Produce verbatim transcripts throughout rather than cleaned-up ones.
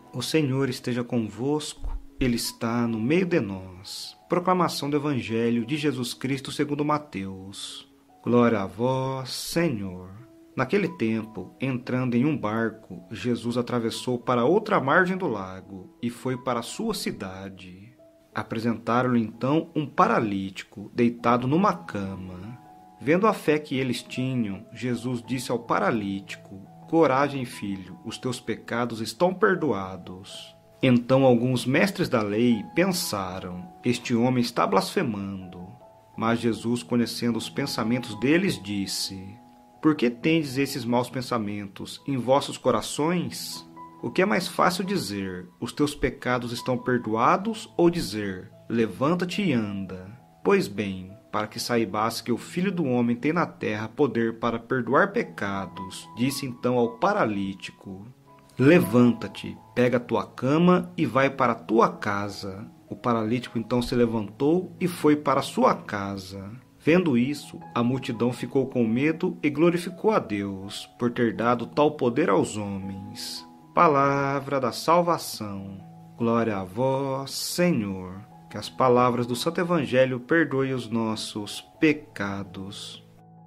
O Senhor esteja convosco, Ele está no meio de nós. Proclamação do Evangelho de Jesus Cristo segundo Mateus. Glória a vós, Senhor. Naquele tempo, entrando em um barco, Jesus atravessou para outra margem do lago e foi para a sua cidade. Apresentaram-lhe então um paralítico, deitado numa cama. Vendo a fé que eles tinham, Jesus disse ao paralítico: Coragem, filho, os teus pecados estão perdoados. Então alguns mestres da lei pensaram: Este homem está blasfemando. Mas Jesus, conhecendo os pensamentos deles, disse: Por que tendes esses maus pensamentos em vossos corações? O que é mais fácil dizer: Os teus pecados estão perdoados, ou dizer: Levanta-te e anda? Pois bem, para que saibas que o Filho do Homem tem na terra poder para perdoar pecados, disse então ao paralítico: Levanta-te, pega a tua cama e vai para a tua casa. O paralítico então se levantou e foi para a sua casa. Vendo isso, a multidão ficou com medo e glorificou a Deus por ter dado tal poder aos homens. Palavra da salvação. Glória a vós, Senhor. Que as palavras do Santo Evangelho perdoem os nossos pecados.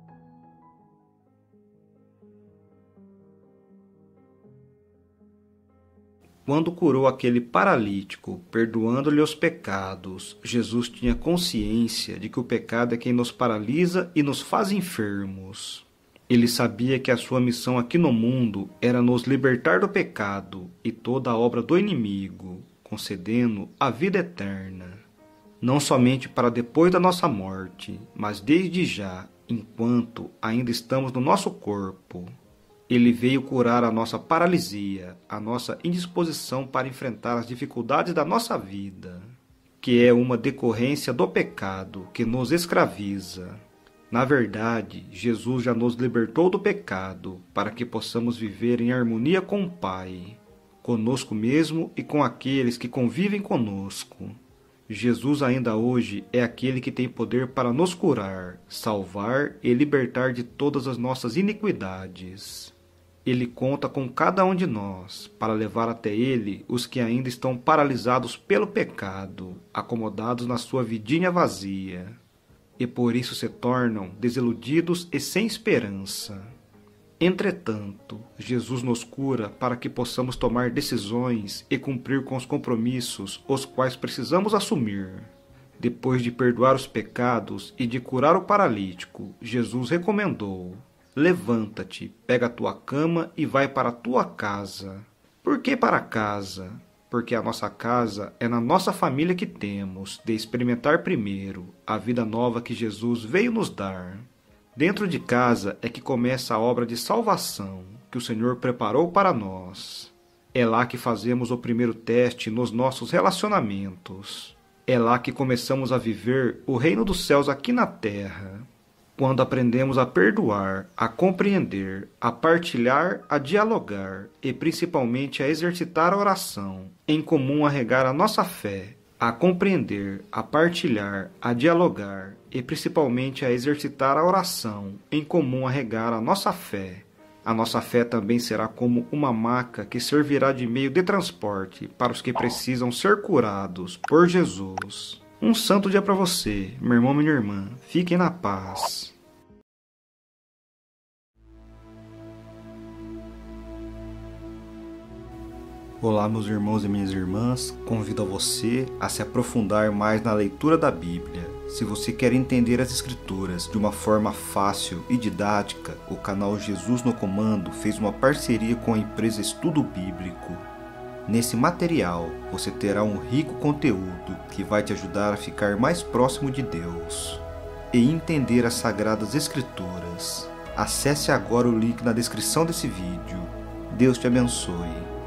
Quando curou aquele paralítico, perdoando-lhe os pecados, Jesus tinha consciência de que o pecado é quem nos paralisa e nos faz enfermos. Ele sabia que a sua missão aqui no mundo era nos libertar do pecado e toda a obra do inimigo, concedendo a vida eterna. Não somente para depois da nossa morte, mas desde já, enquanto ainda estamos no nosso corpo. Ele veio curar a nossa paralisia, a nossa indisposição para enfrentar as dificuldades da nossa vida, que é uma decorrência do pecado que nos escraviza. Na verdade, Jesus já nos libertou do pecado para que possamos viver em harmonia com o Pai, conosco mesmo e com aqueles que convivem conosco. Jesus ainda hoje é aquele que tem poder para nos curar, salvar e libertar de todas as nossas iniquidades. Ele conta com cada um de nós para levar até Ele os que ainda estão paralisados pelo pecado, acomodados na sua vidinha vazia, e por isso se tornam desiludidos e sem esperança. Entretanto, Jesus nos cura para que possamos tomar decisões e cumprir com os compromissos os quais precisamos assumir. Depois de perdoar os pecados e de curar o paralítico, Jesus recomendou: Levanta-te, pega a tua cama e vai para a tua casa. Por que para casa? Porque a nossa casa é na nossa família que temos de experimentar primeiro a vida nova que Jesus veio nos dar. Dentro de casa é que começa a obra de salvação que o Senhor preparou para nós. É lá que fazemos o primeiro teste nos nossos relacionamentos. É lá que começamos a viver o reino dos céus aqui na terra. Quando aprendemos a perdoar, a compreender, a partilhar, a dialogar e principalmente a exercitar a oração, em comum a regar a nossa fé, a compreender, a partilhar, a dialogar e principalmente a exercitar a oração, em comum a regar a nossa fé. A nossa fé também será como uma maca que servirá de meio de transporte para os que precisam ser curados por Jesus. Um santo dia para você, meu irmão e minha irmã. Fiquem na paz. Olá, meus irmãos e minhas irmãs. Convido a você a se aprofundar mais na leitura da Bíblia. Se você quer entender as Escrituras de uma forma fácil e didática, o canal Jesus no Comando fez uma parceria com a empresa Estudo Bíblico. Nesse material, você terá um rico conteúdo que vai te ajudar a ficar mais próximo de Deus e entender as Sagradas Escrituras. Acesse agora o link na descrição desse vídeo. Deus te abençoe.